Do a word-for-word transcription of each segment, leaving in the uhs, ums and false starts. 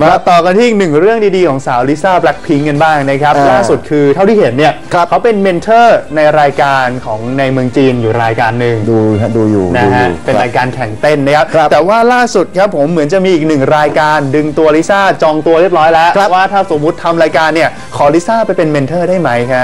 มาต่อกันที่อีกหนึ่งเรื่องดีๆของสาวลิซ่าแบล็คพิงค์กันบ้างนะครับล่าสุดคือเท่าที่เห็นเนี่ยเขาเป็นเมนเทอร์ในรายการของในเมืองจีนอยู่รายการหนึ่งดูดูอยู่นะฮะเป็นรายการแข่งเต้นนะครับแต่ว่าล่าสุดครับผมเหมือนจะมีอีกหนึ่งรายการดึงตัวลิซ่าจองตัวเรียบร้อยแล้วว่าถ้าสมมุติทำรายการเนี่ยขอลิซ่าไปเป็นเมนเทอร์ได้ไหมครับ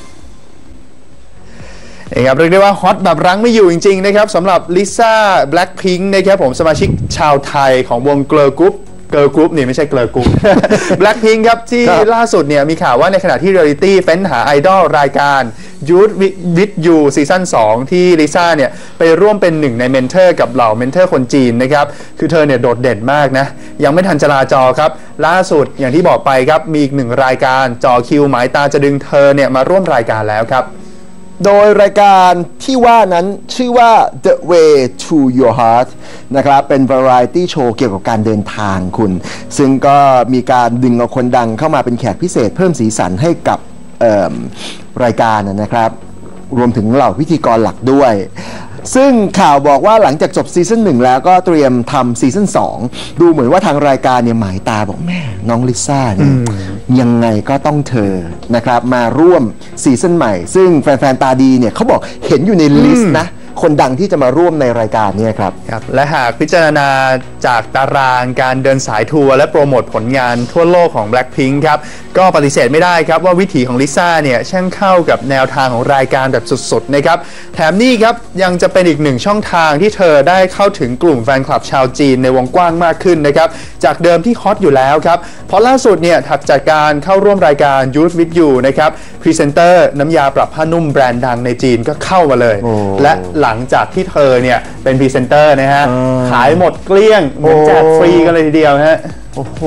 นะครับเรียกได้ว่าฮอตแบบรั้งไม่อยู่จริงๆนะครับสำหรับลิซ่าแบล็คพิงค์นะครับผมสมาชิกชาวไทยของวงเกิร์ลกรุ๊ปเกิร์ลกรุ๊ปนี่ไม่ใช่เกิร์ลกรุ๊ป แบล็คพิงค์ครับที่ล่าสุดเนี่ยมีข่าวว่าในขณะที่เรียลลิตี้เฟ้นหาไอดอลรายการ Youth with You ซีซั่นสองที่ลิซ่าเนี่ยไปร่วมเป็นหนึ่งในเมนเทอร์กับเหล่าเมนเทอร์คนจีนนะครับคือเธอเนี่ยโดดเด่นมากนะยังไม่ทันจะลาจอครับล่าสุดอย่างที่บอกไปครับมีอีกหนึ่งรายการจอคิวหมายตาจะดึงเธอเนี่ยมาร่วมรายการแล้วครับโดยรายการที่ว่านั้นชื่อว่า The Way to Your Heart นะครับเป็น variety show เกี่ยวกับการเดินทางคุณซึ่งก็มีการดึงเอาคนดังเข้ามาเป็นแขกพิเศษเพิ่มสีสันให้กับรายการนะครับรวมถึงเหล่าพิธีกรหลักด้วยซึ่งข่าวบอกว่าหลังจากจบซีซั่นหนึ่งแล้วก็เตรียมทำซีซั่นสองดูเหมือนว่าทางรายการเนี่ยหมายตาบอกแม่น้องลิซ่าเนี่ยยังไงก็ต้องเธอนะครับมาร่วมซีซั่นใหม่ซึ่งแฟนๆตาดีเนี่ยเขาบอกเห็นอยู่ในลิสต์นะคนดังที่จะมาร่วมในรายการนี้ครับครับและหากพิจารณาจากตารางการเดินสายทัวร์และโปรโมทผลงานทั่วโลกของ Blackpink ครับก็ปฏิเสธไม่ได้ครับว่าวิถีของลิซ่าเนี่ยช่างเข้ากับแนวทางของรายการแบบสุดๆนะครับแถมนี่ครับยังจะเป็นอีกหนึ่งช่องทางที่เธอได้เข้าถึงกลุ่มแฟนคลับชาวจีนในวงกว้างมากขึ้นนะครับจากเดิมที่ฮอตอยู่แล้วครับเพราะล่าสุดเนี่ยถัดจากการเข้าร่วมรายการ Youth with You นะครับพรีเซนเตอร์น้ำยาปรับผ้านุ่มแบรนด์ดังในจีนก็เข้ามาเลยและหลังจากที่เธอเนี่ยเป็นพรีเซนเตอร์นะฮะขายหมดเกลี้ยงเหมือนแจกฟรีกันเลยทีเดียวฮะโอ้โห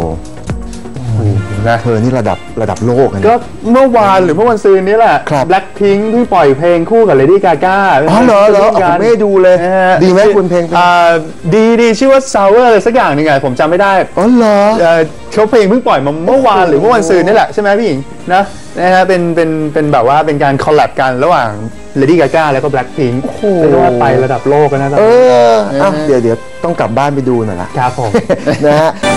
เธอนี่ระดับระดับโลกนะก็เมื่อวานหรือเมื่อวันซืนนี้แหละ Blackpink ที่ปล่อยเพลงคู่กับ Lady Gaga อ๋อเหรอเหรอผมไม่ดูเลยดีไหมคุณเพลงดีดีชื่อว่า Sour อะไรสักอย่างนึงไงผมจำไม่ได้อ๋อเหรอเขาเพลงเพิ่งปล่อยมาเมื่อวานหรือเมื่อวันซืนนี่แหละใช่ไหมพี่หญิงนะนะฮะเป็นเป็นเป็นแบบว่าเป็นการคอลแลบกันระหว่าง Lady Gaga แล้วก็ Blackpink เรียกว่าไประดับโลกนะเออเดี๋ยวเดี๋ยวต้องกลับบ้านไปดูหน่อยละครับผมนะฮะ